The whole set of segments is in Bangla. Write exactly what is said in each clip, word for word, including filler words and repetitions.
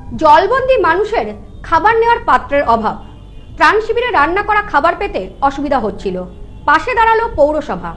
জলবন্দী মানুষের খাবার নেওয়ার পাত্রের অভাব, ত্রাণ শিবিরে রান্না করা খাবার পেতে অসুবিধা হচ্ছিল। পাশে দাঁড়ালো পৌরসভা।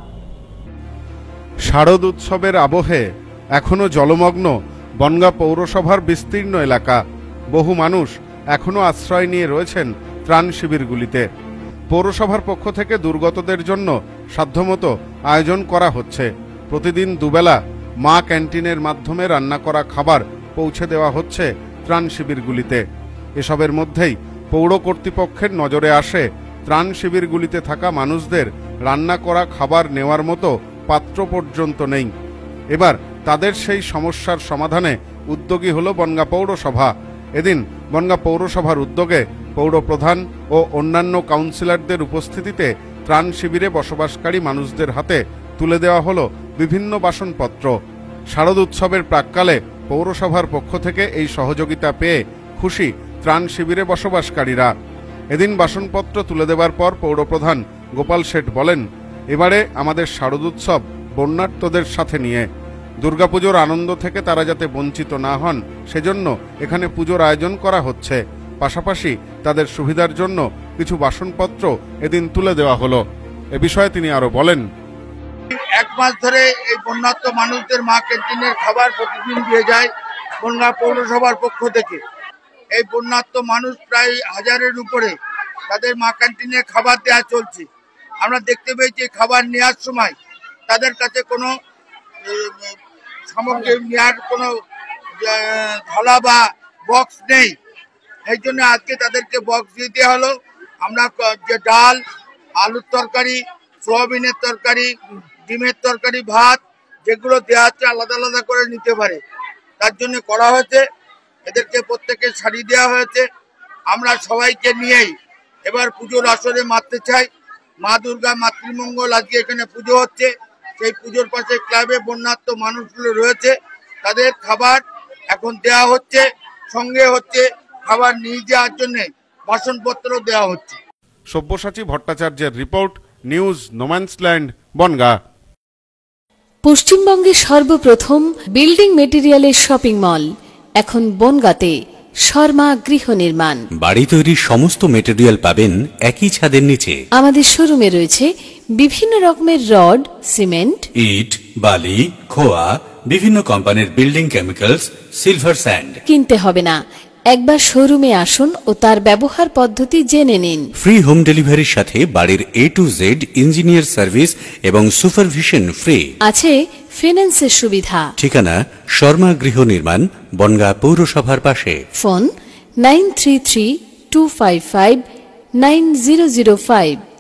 শারদ উৎসবের আবহে এখনো জলমগ্ন বনগাঁ পৌরসভার বিস্তীর্ণ এলাকা। বহু মানুষ এখনো আশ্রয় নিয়ে রয়েছেন ত্রাণ শিবিরগুলিতে। পৌরসভার পক্ষ থেকে দুর্গতদের জন্য সাধ্যমতো আয়োজন করা হচ্ছে। প্রতিদিন দুবেলা মা ক্যান্টিনের মাধ্যমে রান্না করা খাবার পৌঁছে দেওয়া হচ্ছে ত্রাণ শিবিরগুলিতে। এসবের মধ্যেই পৌর কর্তৃপক্ষের নজরে আসে ত্রাণ শিবিরগুলিতে থাকা মানুষদের রান্না করা খাবার নেওয়ার মতো পাত্র পর্যন্ত নেই। এবার তাদের সেই সমস্যার সমাধানে উদ্যোগী হল বনগাঁ পৌরসভা। এদিন বনগাঁ পৌরসভার উদ্যোগে পৌর প্রধান ও অন্যান্য কাউন্সিলরদের উপস্থিতিতে ত্রাণ শিবিরে বসবাসকারী মানুষদের হাতে তুলে দেওয়া হলো বিভিন্ন বাসনপত্র। শারদ উৎসবের প্রাক্কালে পৌরসভার পক্ষ থেকে এই সহযোগিতা পেয়ে খুশি ত্রাণ শিবিরে বসবাসকারীরা। এদিন বাসনপত্র তুলে দেওয়ার পর পৌরপ্রধান গোপাল শেঠ বলেন, এবারে আমাদের শারদ উৎসব বন্যার্তদের সাথে নিয়ে। দুর্গাপুজোর আনন্দ থেকে তারা যাতে বঞ্চিত না হন সেজন্য এখানে পুজোর আয়োজন করা হচ্ছে। পাশাপাশি তাদের সুবিধার জন্য কিছু বাসনপত্র এদিন তুলে দেওয়া হলো। এ বিষয়ে তিনি আরো বলেন, এক মাস ধরে এই বন্যার্ত মানুষদের মা ক্যান্টিনের খাবার প্রতিদিন দিয়ে যায় বনগাঁ পৌরসভার পক্ষ থেকে। এই বন্যার্ত মানুষ প্রায় হাজারের উপরে, তাদের মা ক্যান্টিনে খাবার দেওয়া চলছে। আমরা দেখতে পেয়েছি খাবার নেওয়ার সময় তাদের কাছে কোনো সামগ্রী নেওয়ার কোনো থালা বা বক্স নেই। এই জন্য আজকে তাদেরকে বক্স দিয়ে দেওয়া হলো। আমরা যে ডাল, আলুর তরকারি, সোয়াবিনের তরকারি, ডিমের তরকারি, ভাত যেগুলো দেওয়া হচ্ছে আলাদা আলাদা করে নিতে পারে, তার জন্য করা হয়েছে। এদেরকে প্রত্যেকে শাড়ি দেওয়া হয়েছে। আমরা সবাইকে নিয়েই এবার পুজোর আসরে মারতে চাই। মা দুর্গা মাতৃমঙ্গল আজকে এখানে পুজো হচ্ছে। সেই পুজোর পাশে ক্লাবে বন্যার্ত মানুষগুলো রয়েছে, তাদের খাবার এখন দেওয়া হচ্ছে। সঙ্গে হচ্ছে খাবার নিয়ে যাওয়ার জন্য বাসনপত্র দেওয়া হচ্ছে। সব্যসাচী ভট্টাচার্যের রিপোর্ট, নিউজ নোম্যান্সল্যান্ড, বনগাঁ। পশ্চিমবঙ্গের সর্বপ্রথম বিল্ডিং মেটেরিয়ালের শপিং মল এখন বনগাঁতে। শর্মা গৃহ নির্মাণ, বাড়ি তৈরির সমস্ত মেটেরিয়াল পাবেন একই ছাদের নিচে। আমাদের শোরুমে রয়েছে বিভিন্ন রকমের রড, সিমেন্ট, ইট, বালি, খোয়া, বিভিন্ন কোম্পানির বিল্ডিং কেমিক্যালস, সিলভার স্যান্ড। কিনতে হবে না, একবার শোরুমে আসুন ও তার ব্যবহার পদ্ধতি জেনে নিন। ফ্রি হোম ডেলিভারির সাথে বাড়ির A to Z engineer service এবং সুপারভিশন ফ্রি। আছে ফিন্যান্সের সুবিধা। ঠিকানা শর্মা গৃহ নির্মাণ, বনগাঁ পৌরসভার পাশে। Phone nine three three two five five nine zero zero five.